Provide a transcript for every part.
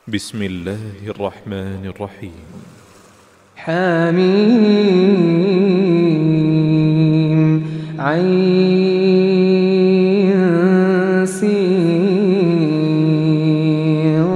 بسم الله الرحمن الرحيم. حميم عين سين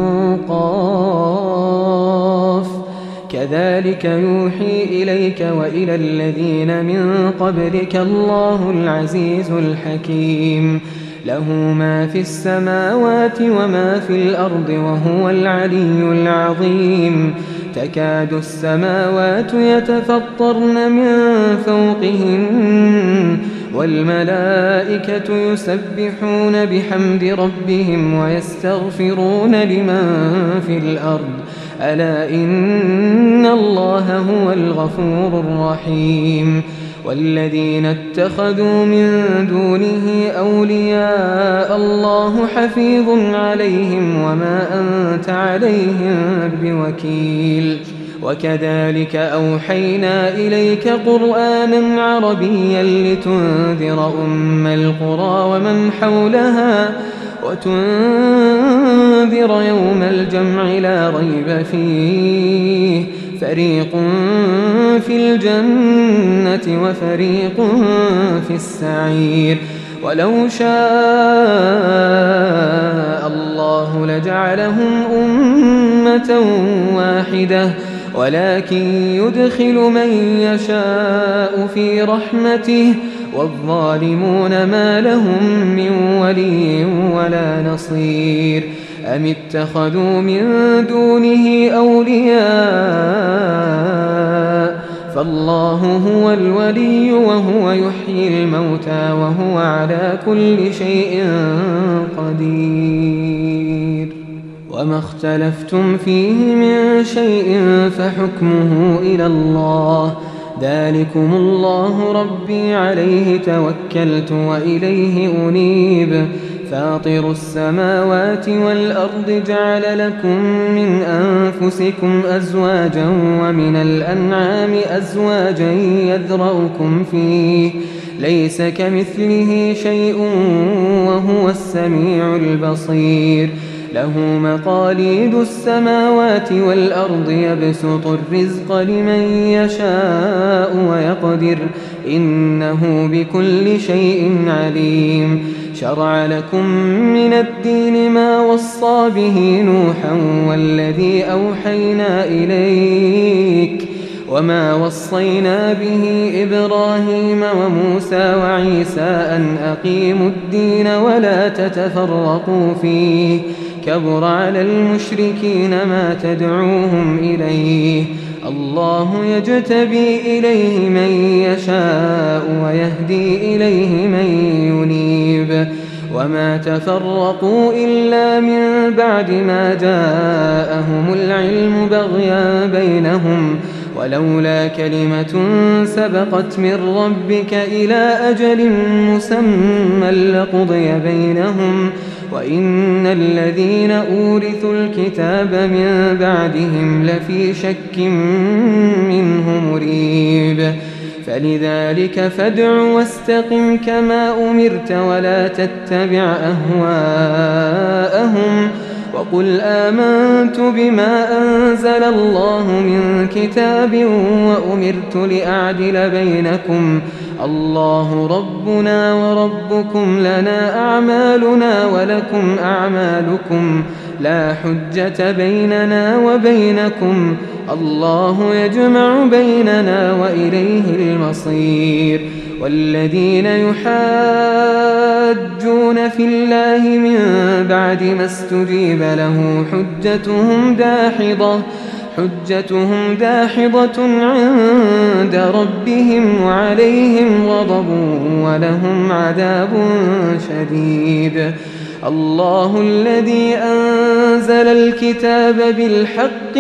قاف كذلك يوحي إليك وإلى الذين من قبلك الله العزيز الحكيم له ما في السماوات وما في الأرض وهو العلي العظيم تكاد السماوات يتفطرن من فوقهن والملائكة يسبحون بحمد ربهم ويستغفرون لمن في الأرض ألا إن الله هو الغفور الرحيم والذين اتخذوا من دونه أولياء الله حفيظ عليهم وما أنت عليهم بوكيل وكذلك أوحينا إليك قرآنا عربيا لتنذر أم القرى ومن حولها وتنذر يوم الجمع لا ريب فيه فريق في الجنة وفريق في السعير ولو شاء الله لجعلهم أمة واحدة ولكن يدخل من يشاء في رحمته والظالمون ما لهم من ولي ولا نصير أم اتخذوا من دونه أولياء فالله هو الولي وهو يحيي الموتى وهو على كل شيء قدير وما اختلفتم فيه من شيء فحكمه إلى الله ذلكم الله ربي عليه توكلت وإليه أنيب فاطر السماوات والأرض جعل لكم من أنفسكم أزواجا ومن الأنعام أزواجا يذرأكم فيه ليس كمثله شيء وهو السميع البصير له مقاليد السماوات والأرض يبسط الرزق لمن يشاء ويقدر إنه بكل شيء عليم شرع لكم من الدين ما وصى به نوحا والذي أوحينا إليك وما وصينا به إبراهيم وموسى وعيسى أن أقيموا الدين ولا تتفرقوا فيه كبر على المشركين ما تدعوهم إليه الله يجتبي إليه من يشاء ويهدي إليه من ينيب وما تفرقوا إلا من بعد ما جاءهم العلم بغيا بينهم ولولا كلمة سبقت من ربك إلى أجل مسمى لقضي بينهم وإن الذين أورثوا الكتاب من بعدهم لفي شك منه مريب فلذلك فادع واستقم كما أمرت ولا تتبع أهواءهم وقل آمنت بما أنزل الله من كتاب وأمرت لأعدل بينكم الله ربنا وربكم لنا أعمالنا ولكم أعمالكم لا حجة بيننا وبينكم الله يجمع بيننا وإليه المصير والذين يحاجون في الله من بعد ما استجيب له حجتهم داحضة عند ربهم وعليهم غضب ولهم عذاب شديد الله الذي أنزل الكتاب بالحق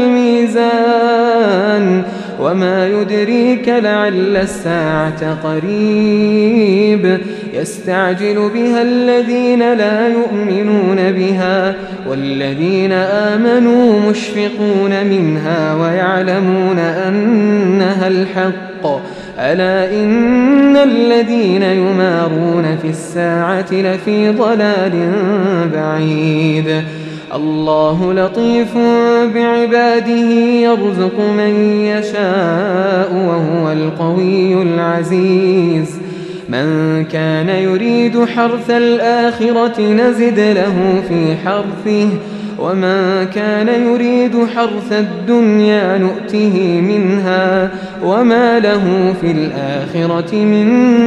والميزان وما يدريك لعل الساعة قريب يستعجل بها الذين لا يؤمنون بها والذين آمنوا مشفقون منها ويعلمون أنها الحق ألا إن الذين يمارون في الساعة لفي ضلال بعيد الله لطيف بعباده يرزق من يشاء وهو القوي العزيز من كان يريد حرث الآخرة نزد له في حرثه ومن كان يريد حرث الدنيا نؤته منها وما له في الآخرة من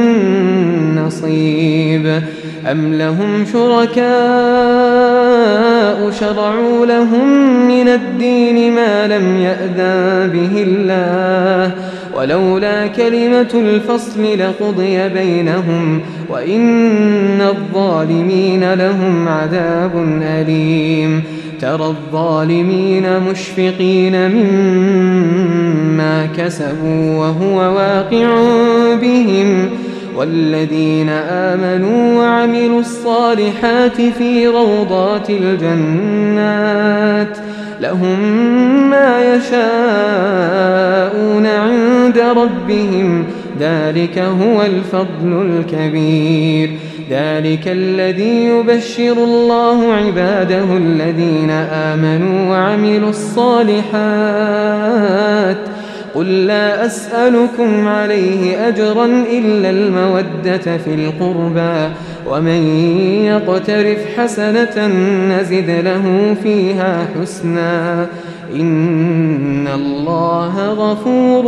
نصيب أم لهم شركاء شرعوا لهم من الدين ما لم يأذن به الله ولولا كلمة الفصل لقضي بينهم وإن الظالمين لهم عذاب أليم ترى الظالمين مشفقين مما كسبوا وهو واقع بهم والذين آمنوا وعملوا الصالحات في روضات الجنات لهم ما يشاءون عند ربهم ذلك هو الفضل الكبير ذلك الذي يبشر الله عباده الذين آمنوا وعملوا الصالحات قل لا أسألكم عليه أجرا إلا المودة في القربى ومن يقترف حسنة نزد له فيها حسنا إن الله غفور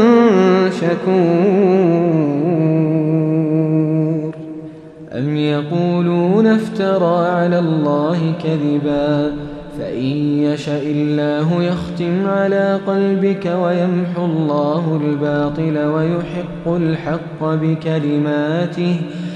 شكور أم يقولون افترى على الله كذبا فإن يشأ الله يختم على قلبك ويمحو الله الباطل ويحق الحق بكلماته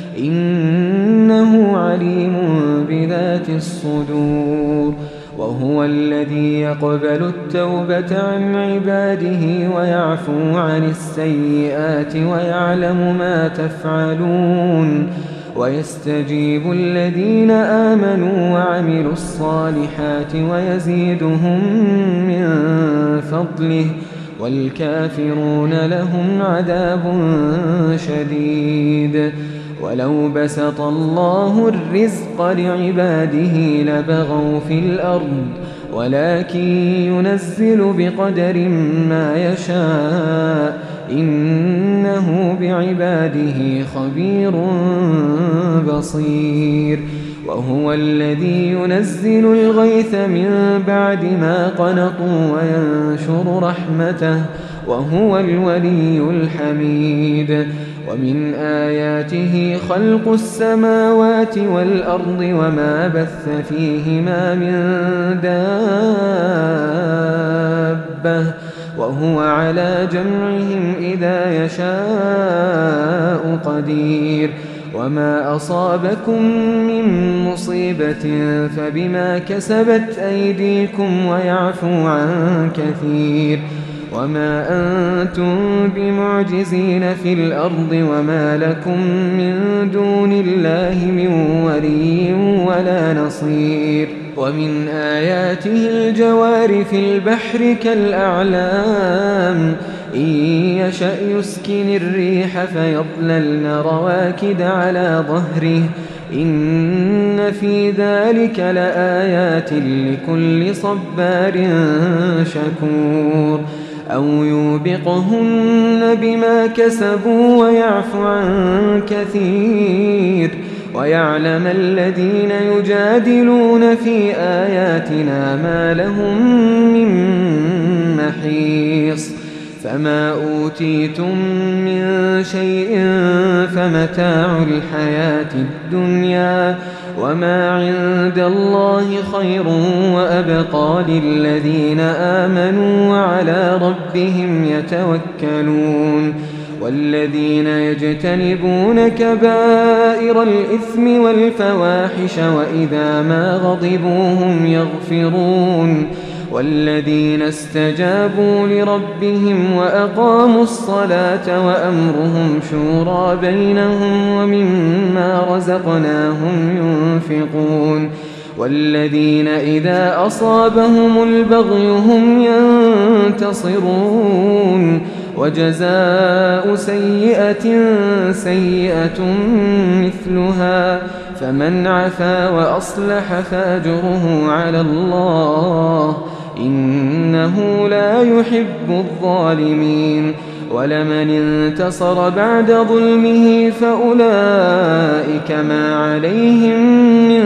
إنه عليم بذات الصدور وهو الذي يقبل التوبة عن عباده ويعفو عن السيئات ويعلم ما تفعلون ويستجيب الذين آمنوا وعملوا الصالحات ويزيدهم من فضله والكافرون لهم عذاب شديد ولو بسط الله الرزق لعباده لبغوا في الأرض ولكن ينزل بقدر ما يشاء إنه بعباده خبير بصير وهو الذي ينزل الغيث من بعد ما قنطوا وينشر رحمته وهو الولي الحميد ومن آياته خلق السماوات والأرض وما بث فيهما من دابة وهو على جمعهم إذا يشاء قدير وما أصابكم من مصيبة فبما كسبت أيديكم ويعفو عن كثير وما أنتم بمعجزين في الأرض وما لكم من دون الله من ولي ولا نصير ومن آياته الجوار في البحر كالأعلام إن يشأ يسكن الريح فيظللن رواكد على ظهره إن في ذلك لآيات لكل صبار شكور أو يوبقهن بما كسبوا ويعفو عن كثير ويعلم الذين يجادلون في آياتنا ما لهم من محيص فما أوتيتم من شيء فمتاع الحياة الدنيا وما عند الله خير وأبقى للذين آمنوا وعلى ربهم يتوكلون والذين يجتنبون كبائر الإثم والفواحش وإذا ما غضبوا هم يغفرون والذين استجابوا لربهم وأقاموا الصلاة وأمرهم شورى بينهم ومما رزقناهم ينفقون والذين إذا أصابهم البغي هم ينتصرون وجزاء سيئة سيئة مثلها فمن عفا وأصلح فأجره على الله إنه لا يحب الظالمين ولمن انتصر بعد ظلمه فأولئك ما عليهم من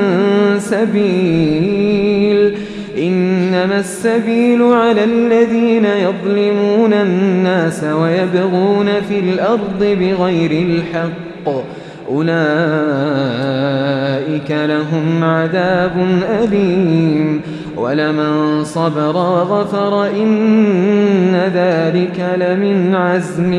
سبيل إنما السبيل على الذين يظلمون الناس ويبغون في الأرض بغير الحق أولئك لهم عذاب أليم ولمن صبر وغفر إن ذلك لمن عزم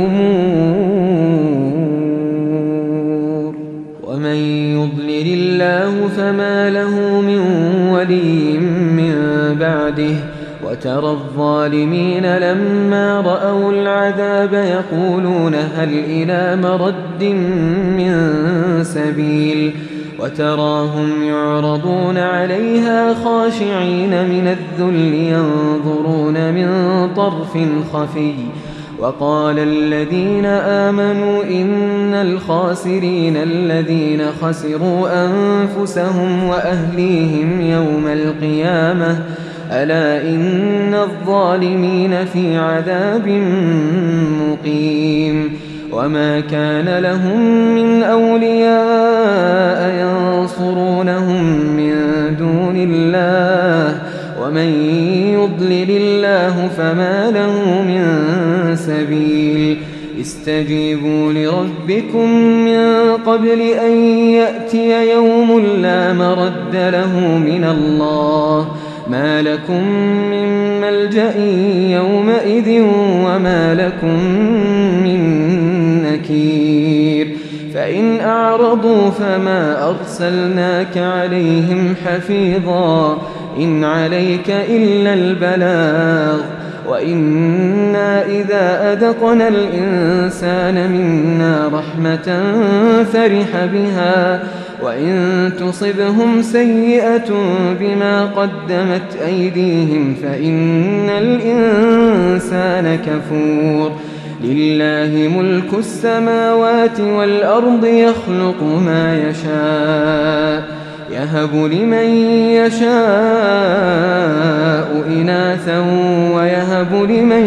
الأمور ومن يضلل الله فما له من ولي من بعده وترى الظالمين لما رأوا العذاب يقولون هل إلى مرد من سبيل وتراهم يعرضون عليها خاشعين من الذل ينظرون من طرف خفي وقال الذين آمنوا إن الخاسرين الذين خسروا أنفسهم وأهليهم يوم القيامة ألا إن الظالمين في عذاب مقيم وما كان لهم من أولياء ينصرونهم من دون الله ومن يضلل الله فما له من سبيل استجيبوا لربكم من قبل أن يأتي يوم لا مرد له من الله ما لكم من ملجأ يومئذ وما لكم من نكير فإن أعرضوا فما أرسلناك عليهم حفيظا إن عليك إلا البلاغ وإنا إذا أذقنا الإنسان منا رحمة فرح بها وإن تصبهم سيئة بما قدمت أيديهم فإن الإنسان كفور لله ملك السماوات والأرض يخلق ما يشاء يهب لمن يشاء إناثا ويهب لمن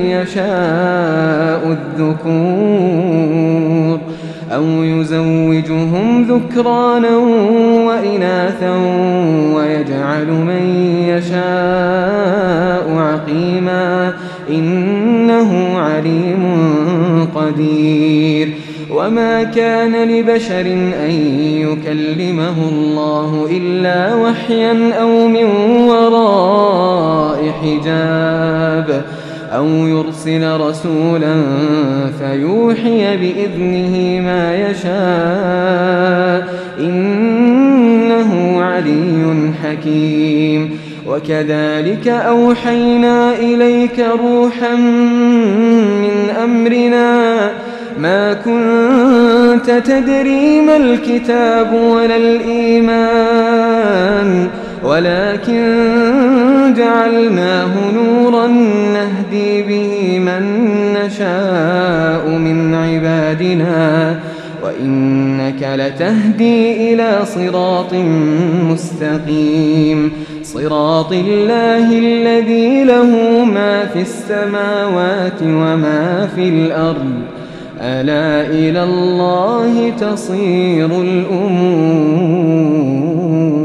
يشاء الذكور أو يزوجهم ذكرانا وإناثا ويجعل من يشاء عقيما إنه عليم قدير وما كان لبشر أن يكلمه الله إلا وحيا أو من وراء حجاب أو يرسل رسولا فيوحي بإذنه ما يشاء إنه علي حكيم وكذلك أوحينا إليك روحا من أمرنا ما كنت تدري ما الكتاب ولا الإيمان ولكن جعلناه نورا نهدي به من نشاء من عبادنا وإنك لتهدي إلى صراط مستقيم صراط الله الذي له ما في السماوات وما في الأرض ألا إلى الله تصير الأمور